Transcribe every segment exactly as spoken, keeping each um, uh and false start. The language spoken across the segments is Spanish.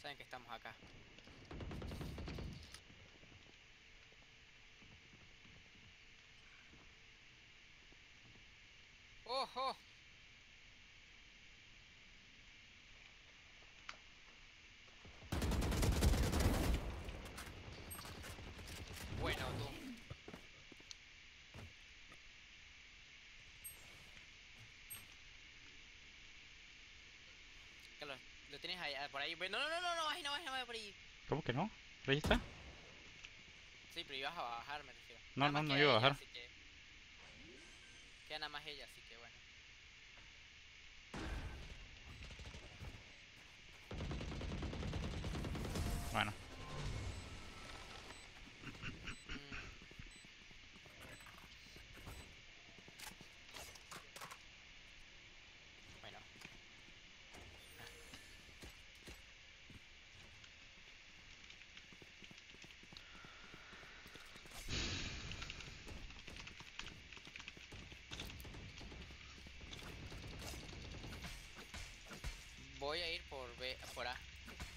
Saben que estamos acá. ¡Ojo! Bueno, tú. Que lo, lo tienes ahí, ah, por ahí. No, no, no, no, no, no, no, no, por ahí. ¿Cómo que no? ¿Pero ahí está? Sí, pero ibas a bajar, me refiero. No, Nada no, más no queda iba a ella, bajar. así que... Queda nada más ella, así que bueno. Bueno, Mm, bueno. Voy a ir por B, por A.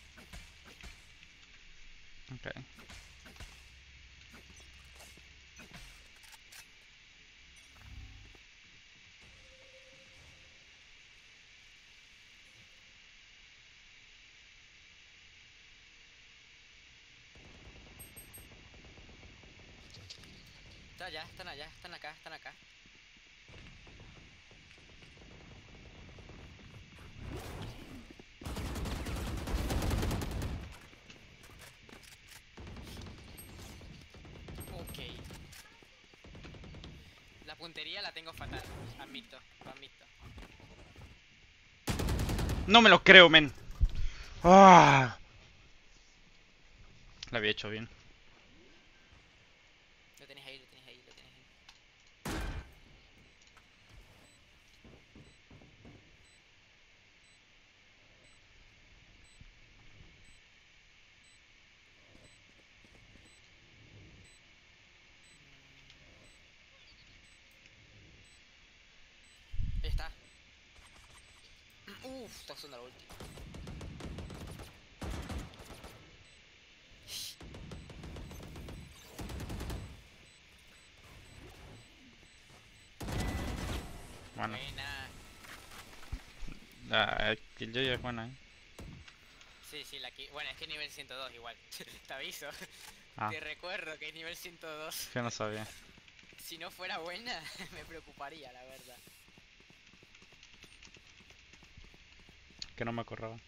ok. Está allá, están allá, están acá, están acá. Ok. La puntería la tengo fatal. Admito, lo admito. No me lo creo, men. ¡Ah! Lo había hecho bien. Lo tenés ahí, lo tenés ahí, lo tenés ahí. Ahí está. Uff, está usando la ulti. Bueno, Buena. la Killjoy es buena, ¿eh? Sí, sí, la que... Bueno, es que es nivel ciento dos igual. Te aviso. Ah, Te recuerdo que es nivel ciento dos. yo no sabía. Si no fuera buena, me preocuparía, la verdad. Que no me acordaba.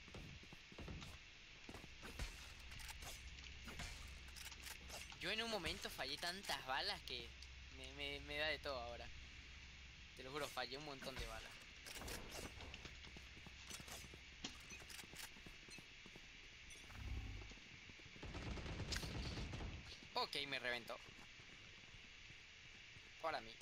Yo en un momento fallé tantas balas que me, me, me da de todo ahora. Te lo juro, fallé un montón de balas. Ok, me reventó. Para mí.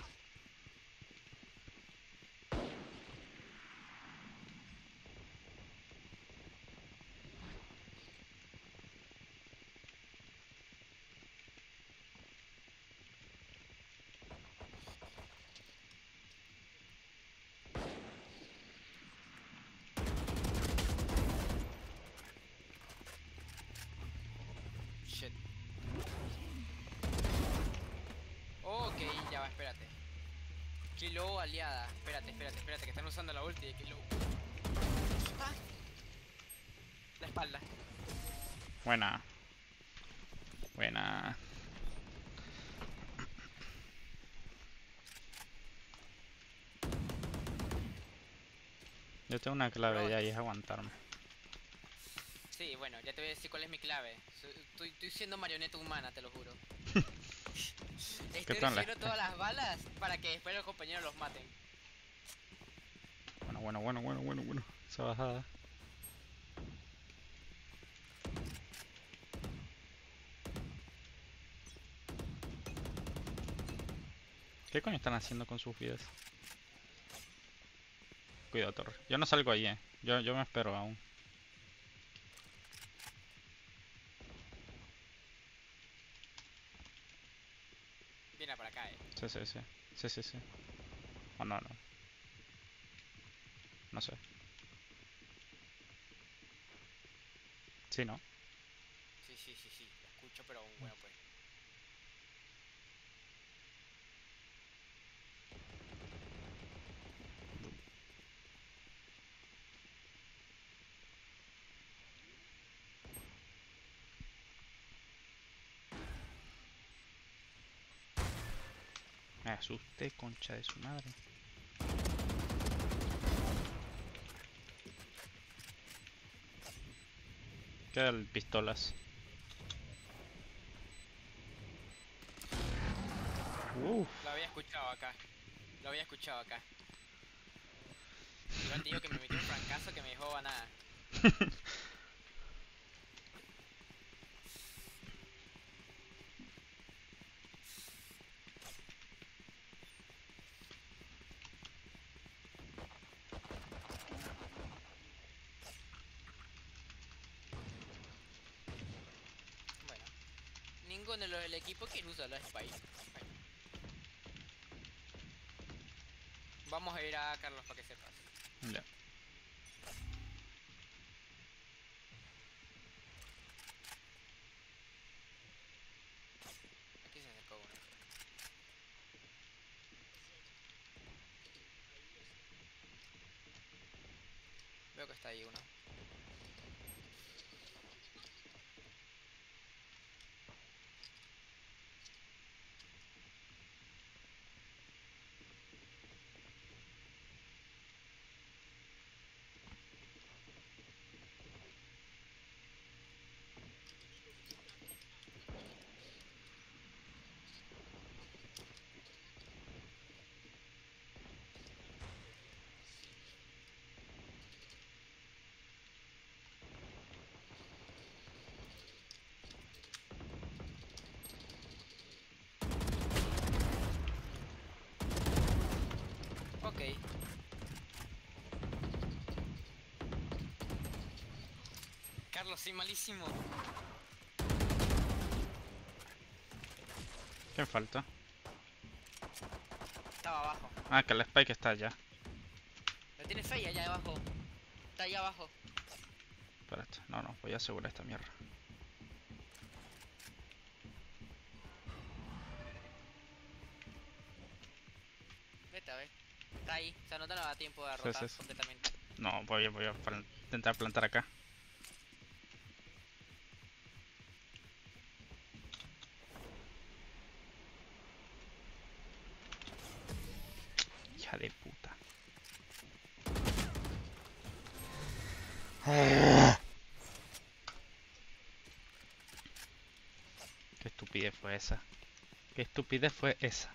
Shit. Ok, ya va, espérate. Kilo aliada. Espérate, espérate, espérate, que están usando la ulti de Kilo. Ah, la espalda. Buena. Buena. Yo tengo una clave Bro, ya y es aguantarme. sí, bueno, ya te voy a decir cuál es mi clave. Soy- Estoy, estoy siendo marioneta humana, te lo juro. ¿Qué Estoy tal la recibiendo este? todas las balas para que después los compañeros los maten. Bueno, bueno, bueno, bueno, bueno, bueno. Esa bajada. ¿Qué coño están haciendo con sus vidas? Cuidado, torre. Yo no salgo ahí, eh. Yo, yo me espero aún. Viene para acá, eh. Sí, sí, sí. Sí, sí, sí. O no, no. No sé. Sí, ¿no? Sí, sí, sí, sí, lo escucho, pero bueno, pues. Me asusté, concha de su madre. Quedan pistolas. Uff. Lo había escuchado acá. Lo había escuchado acá. Igual te digo que me metí un francazo que me dejó a nada. Bueno, ninguno de los del equipo quiere usar la Spy. Bueno, vamos a ir a Carlos para que sepas. Ya. Aquí se acercó uno. Veo que está ahí uno. Ok. Carlos, soy malísimo. ¿Qué falta? Estaba abajo. Ah, que el Spike está allá. Lo tiene fea allá abajo. Está allá abajo. Espérate. No, no, voy a asegurar esta mierda. Vete a ver. Está ahí. O sea, no te da tiempo de Sí, derrotar sí, sí. completamente. No, voy, a- voy a plan- intentar plantar acá. Hija de puta. Qué estupidez fue esa. Qué estupidez fue esa.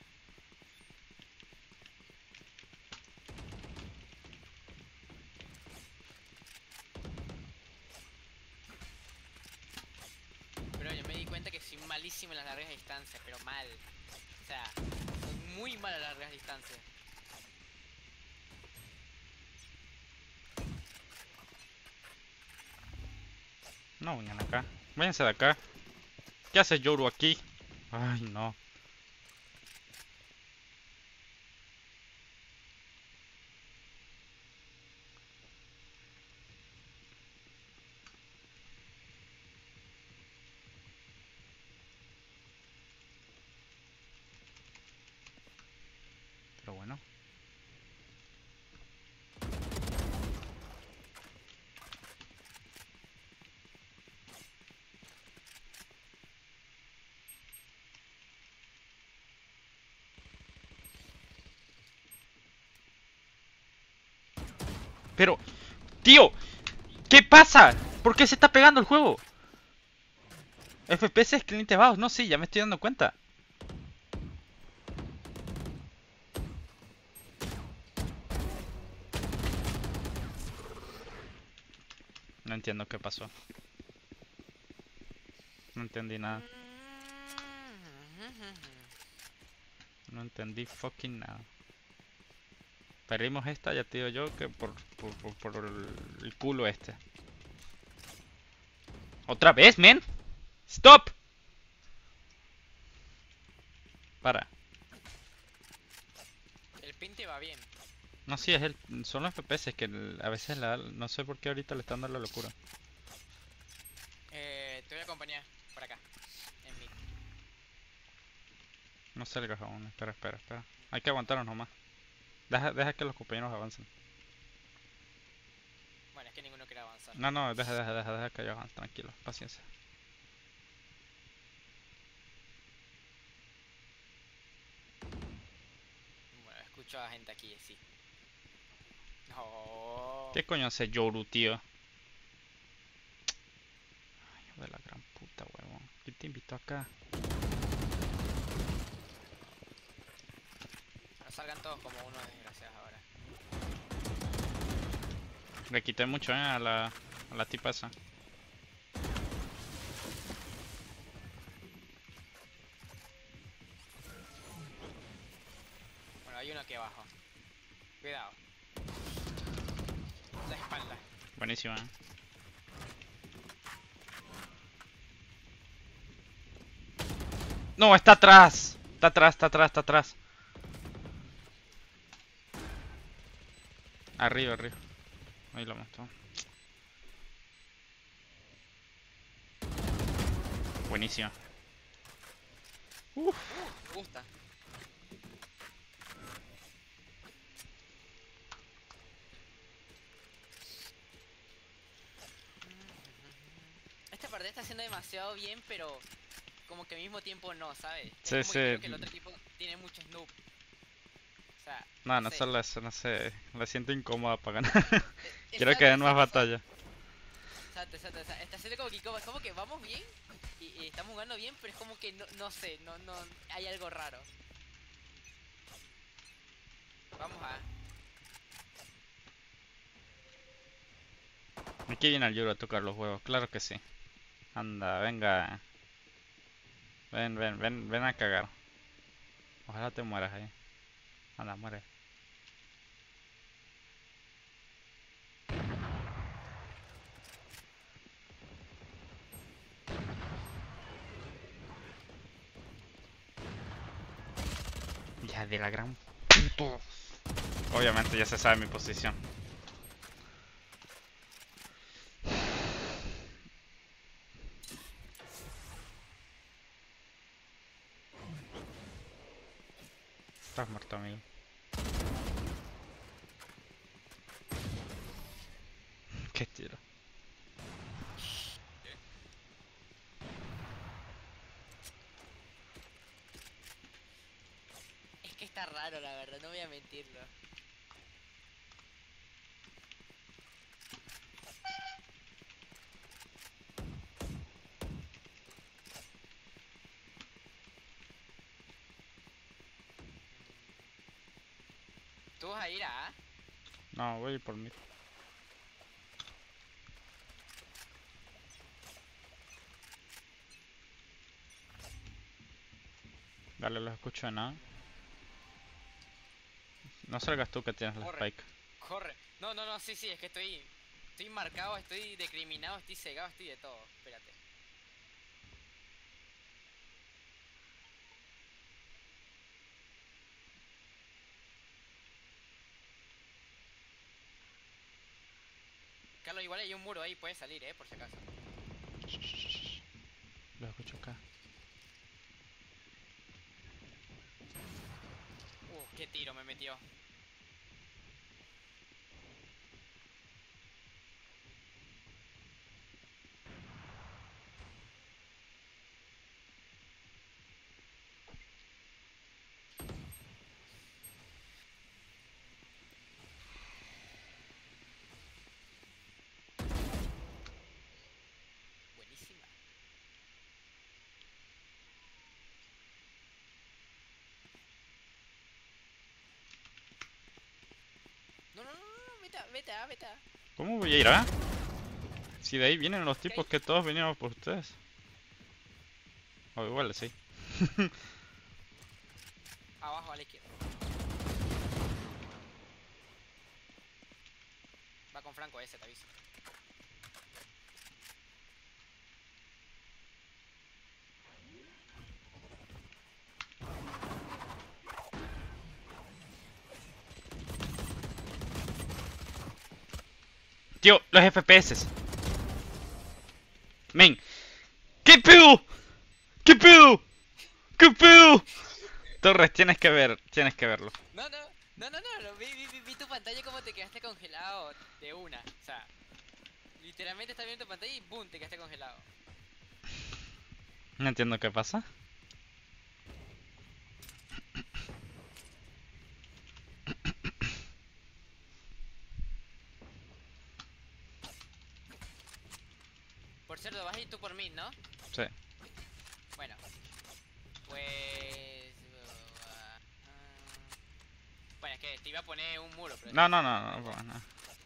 Pero yo me di cuenta que soy malísimo en las largas distancias, pero mal. O sea, soy muy mal a las largas distancias. No vengan acá. Váyanse de acá. ¿Qué hace Yoru aquí? Ay, no. Pero bueno. Pero, tío, ¿qué pasa? ¿Por qué se está pegando el juego? F P S es cliente bajos. No, sí, ya me estoy dando cuenta. No entiendo qué pasó. No entendí nada. No entendí fucking nada. Perdimos esta, ya te digo yo, que por, por, por, por el, el culo este. ¿Otra vez, men? ¡Stop! Para. El pinte va bien. No, sí, es el, son los F P S que el- a veces la, no sé por qué ahorita le están dando la locura. Eh, te voy a acompañar por acá. En mi... No salgas aún, espera, espera, espera. Hay que aguantarnos nomás. Deja, deja que los compañeros avancen. Bueno, es que ninguno quiere avanzar. No, no, deja, deja, deja, deja que ellos avancen, tranquilo, paciencia. Bueno, escucho a gente aquí, sí. No. ¿Qué coño hace Yoru, tío? Ay, hijo de la gran puta, huevón. ¿Quién te invitó acá? No salgan todos como unos desgraciados ahora. Le quité mucho, eh, a la, a la tipa esa. Bueno, hay uno aquí abajo. Cuidado. La espalda. Buenísima, eh. No, está atrás. Está atrás, está atrás, está atrás. Arriba, arriba. Ahí lo mató. Buenísima. Uf. Me gusta. Esta partida está haciendo demasiado bien, pero como que al mismo tiempo no, ¿sabes? Sí, Es como sí. que creo que el otro equipo tiene mucho snoop. O sea, No, no sé. solo eso, no sé. La siento incómoda para ganar. E- Quiero que exacto, den más exacto, batalla. Exacto, exacto, exacto. Está haciendo como que, como, como que vamos bien y, y estamos jugando bien, pero es como que no, no sé, no, no, hay algo raro. Vamos a... Aquí viene el Yuro a tocar los huevos, claro que sí. Anda, venga. Ven, ven, ven, ven a cagar. Ojalá te mueras ahí. Anda, muere. Ya de la gran puto. Obviamente ya se sabe mi posición. Estás muerto, amigo. Qué tiro. Es que está raro, la verdad, no voy a mentirlo. ¿Tú vas a ir a A? No, voy por mí. Dale, los escucho en A. No salgas tú que tienes la Corre, spike. corre. No, no, no, sí, sí, es que estoy... Estoy marcado, estoy decriminado, estoy cegado, estoy de todo. Espérate. Carlos, igual hay un muro ahí, puedes salir, eh, por si acaso. Los escucho acá. Uh, qué tiro me metió. Buenísima. No, no, no, no, vete a, vete a, vete a. ¿Cómo voy a ir a? Si de ahí vienen los Ok. tipos que todos veníamos por ustedes. O igual, sí. Abajo a la izquierda. Va con Franco ese, te aviso. Tío, los F P S. Men, ¿qué pedo? ¿Qué pedo? ¿Qué pedo? Torres, tienes que ver, tienes que verlo. No, no, no, no, no, no, vi, vi, vi, vi tu pantalla como te quedaste congelado de una. O sea, literalmente estás viendo tu pantalla y boom, te quedaste congelado. No entiendo qué pasa. Por cierto, vas a ir tú por mí, ¿no? Sí. Bueno, pues... uh, ah, bueno, es que te iba a poner un muro, pero... No, no, no, no, no, no.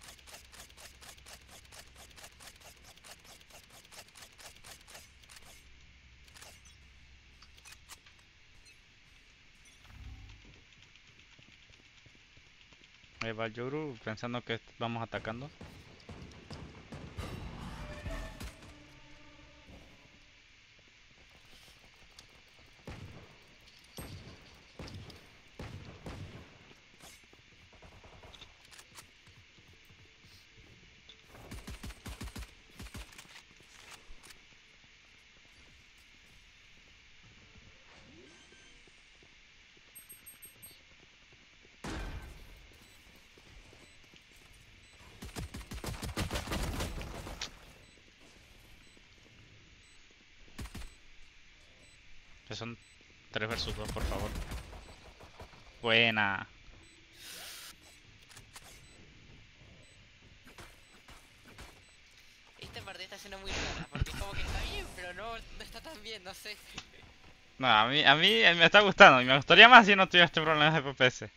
Ahí va Yoru pensando que vamos atacando. Que son tres versus dos, por favor. Buena. Esta partida está siendo muy rara, porque es como que está bien, pero no, no está tan bien, no sé. No, a mí, a mí me está gustando y me gustaría más si no tuviera este problema de F P S.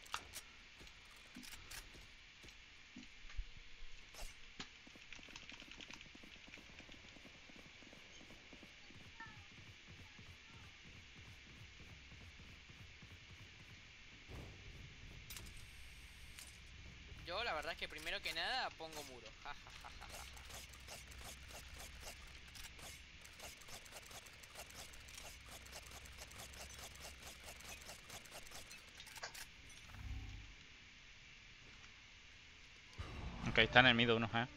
Yo la verdad es que primero que nada pongo muro. Ja, ja, ja, ja, ja. Ok, está en el mid uno, eh.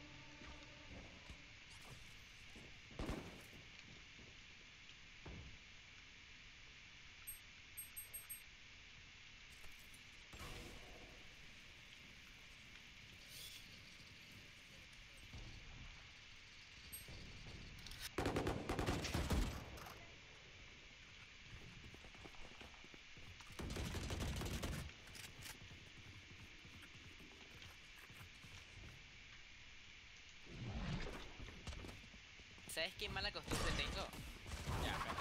¿Sabes qué mala costumbre tengo? Ya, espera.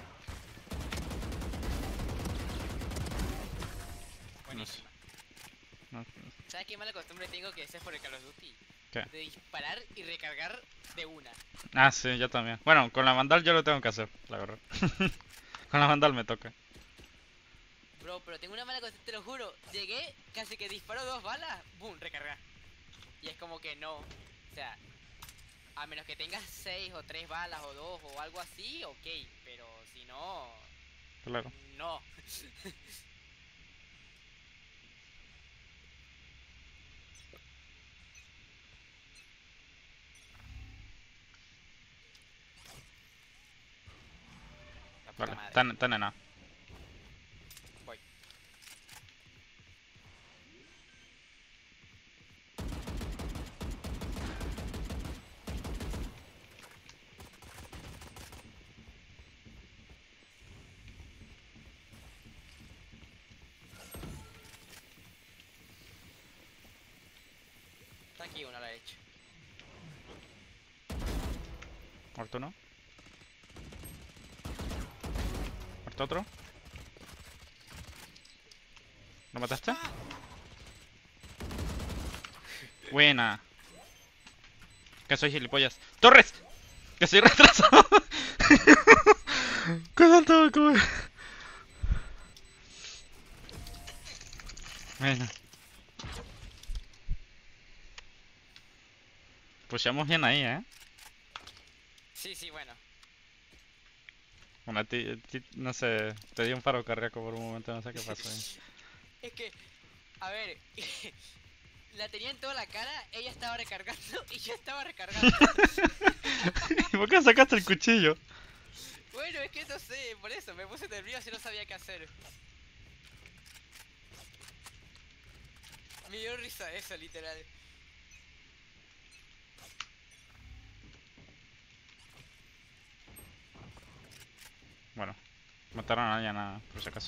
No sé. Buenísima. No- ¿Sabes qué mala costumbre tengo que ese es por el Call of Duty? ¿Qué? De disparar y recargar de una. Ah, sí, yo también. Bueno, con la Vandal yo lo tengo que hacer, la verdad. Con la Vandal me toca. Bro, pero tengo una mala costumbre, te lo juro. Llegué, casi que disparo dos balas, boom, recargar. Y es como que no. O sea, a menos que tengas seis o tres balas o dos o algo así, ok. Pero si no, Claro. no. La puta Vale, madre. está en está en A. Voy. Está aquí uno a la derecha. Muerto uno. Muerto otro. ¿Lo mataste? ¡Ah! Buena. Que soy gilipollas. ¡Torres! ¡Que soy retrasado! ¡Qué salto, qué... Bueno. Pushamos bien ahí, ¿eh? Sí, sí, bueno. Bueno, a ti, a ti, no sé, te dio un paro cardíaco por un momento, no sé qué pasó ahí. Es que, a ver, la tenía en toda la cara, ella estaba recargando y yo estaba recargando. ¿Y por qué sacaste el cuchillo? Bueno, es que no sé, por eso me puse nervioso y no sabía qué hacer. Me dio risa eso, literal. Bueno, mataron a alguien, nada, por si acaso.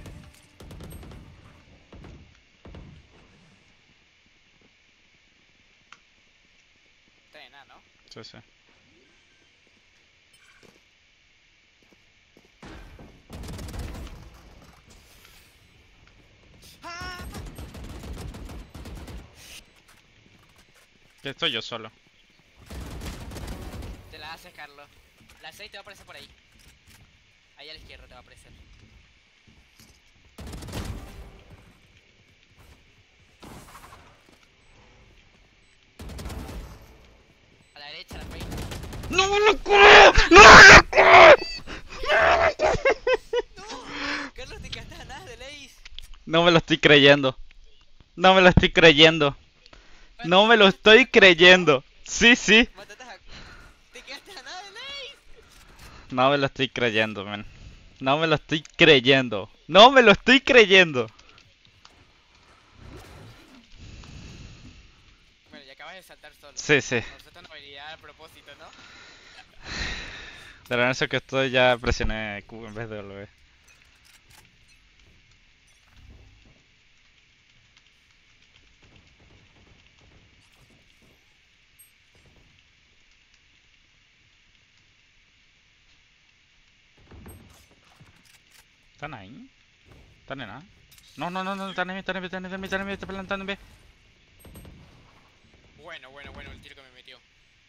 Está bien, nada, ¿no? Sí, sí. ¡Ah! Ya estoy yo solo. Te la haces, Carlos. La seis te va a aparecer por ahí. Ahí a la izquierda te va a aparecer. A la derecha, la seis. ¡No me lo creo! ¡No me lo creo! ¡No! Carlos, te quedaste a nada de Lace. No me lo estoy creyendo. No me lo estoy creyendo. No me lo estoy creyendo. Sí, sí. Mataste a... Te quedaste a nada de Lace. No me lo estoy creyendo, man. No me lo estoy creyendo. No me lo estoy creyendo. Bueno, ya acabas de saltar solo. Sí, sí. Nosotros una habilidad a propósito, ¿no? Pero en eso que estoy ya presioné Q en vez de W. ¿Están ahí? ¿Están en A? No, no, no, no, están en B, están en B, están en B, están en B, están plantando en B. Bueno, bueno, bueno, el tiro que me metió.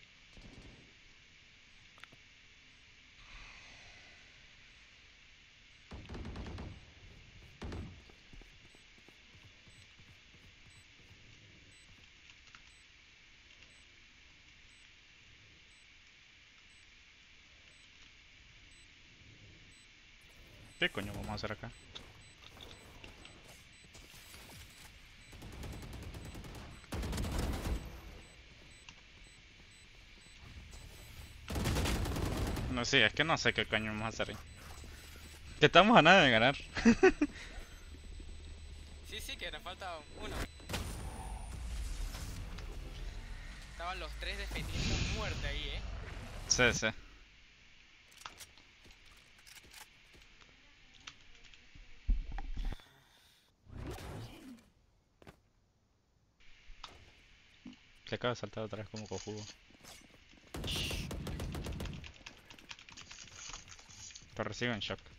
¿Qué coño vamos a hacer acá? No sé, es que no sé qué coño vamos a hacer ahí. Que estamos a nada de ganar. Sí, sí, que nos falta uno. Estaban los tres defendiendo muerte ahí, ¿eh? Sí, sí. Se acaba de saltar otra vez como cojudo. Pero recibo en shock.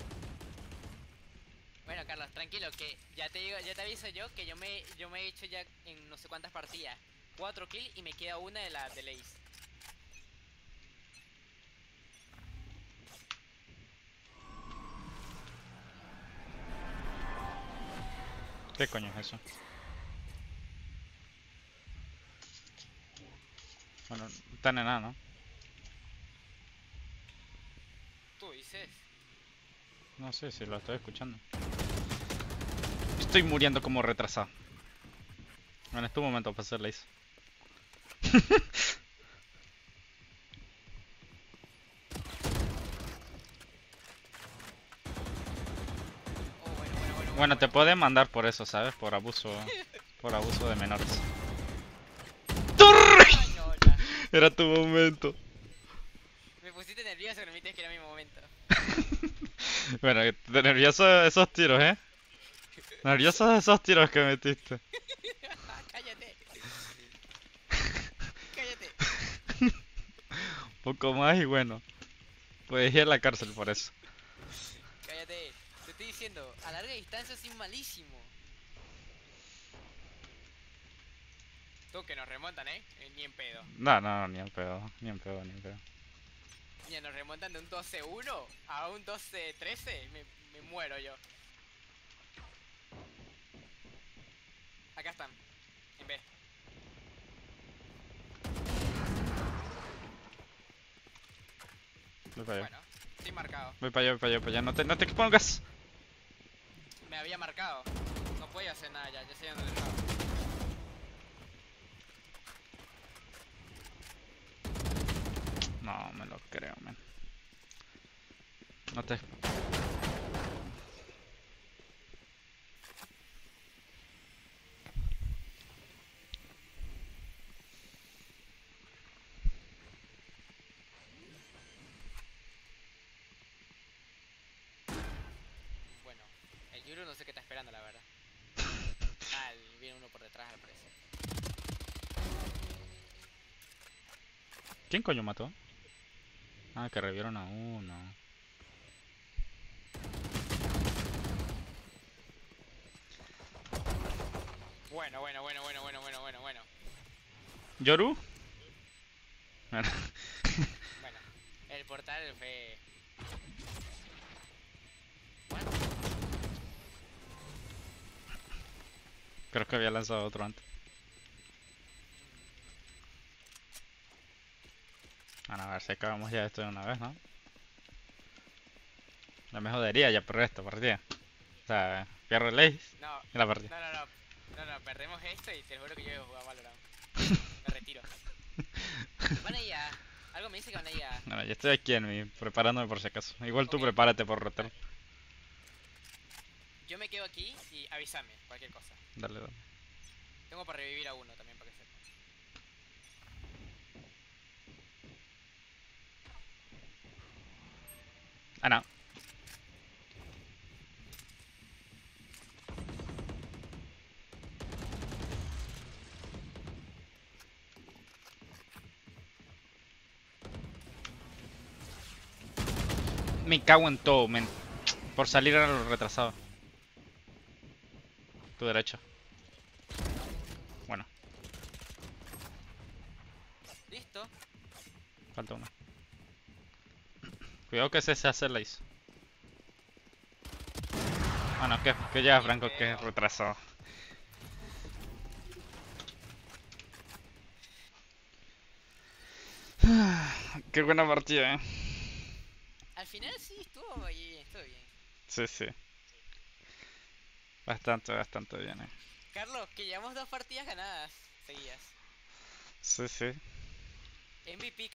Bueno, Carlos, tranquilo, que ya te digo, ya te aviso yo que yo me, yo me he hecho ya en no sé cuántas partidas. Cuatro kills y me queda una de la de Lace. ¿Qué coño es eso? Bueno, están en A, ¿no? Tú dices. No sé si lo estoy escuchando. Estoy muriendo como retrasado. Bueno, es tu momento para hacer lace. Oh, bueno, bueno, bueno. Bueno, te pueden mandar por eso, ¿sabes? Por abuso, por abuso de menores. ¡Torre! Ay, no, ya. Era tu momento. Me pusiste nervioso que no me dijiste que era mi momento. Bueno, de nervioso esos tiros, ¿eh? Nerviosos esos tiros que metiste. Cállate. Cállate. Poco más y bueno. Puedes ir a la cárcel por eso. Cállate. Te estoy diciendo, a larga distancia soy malísimo. Tú que nos remontan, ¿eh? Eh, Ni en pedo. No, no, no, ni en pedo, ni en pedo, ni en pedo. Mira, nos remontan de un doce uno a un doce trece. Me, me muero yo. Acá están. En B. Voy para allá. Bueno, estoy marcado. Voy para allá, voy para allá, voy para allá. No te, no te expongas. Me había marcado. No podía hacer nada ya, ya sé dónde estaba. No me lo creo, man. No te... Bueno, el Yuru no sé qué está esperando, la verdad. Ah, el- viene uno por detrás, al parecer. ¿Quién coño mató? Ah, que revivieron a uno. Bueno, bueno, bueno, bueno, bueno, bueno, bueno, bueno. ¿Yoru? Bueno, el portal fue... Bueno, Creo que había lanzado otro antes. Bueno, a ver si acabamos ya esto de una vez, ¿no? No me jodería ya por esto, partida. O sea, pierdo el ace no, y la partida. no, no, no. No, no, perdemos esto y te juro que yo voy a jugar Valorant. Me retiro. Van a ir a... Algo me dice que van a ir a... Bueno, yo estoy aquí en mi, preparándome por si acaso. Igual tú Ok, prepárate por rotar. yo me quedo aquí y avísame, cualquier cosa. Dale, dale. Tengo para revivir a uno también, para que sepa. Ah, no. Me cago en todo, men. Por salir a lo retrasado. Tu derecha. Bueno, ¿Listo? falta uno. Cuidado que ese se hace la hizo. Ah, no, que, que ya, Ni Franco, que pedo. retrasado. Qué buena partida, eh. Al final sí, estuvo bien, estuvo bien. Sí, sí. Bastante, bastante bien, eh. Carlos, que llevamos dos partidas ganadas seguidas. Sí, sí. M V P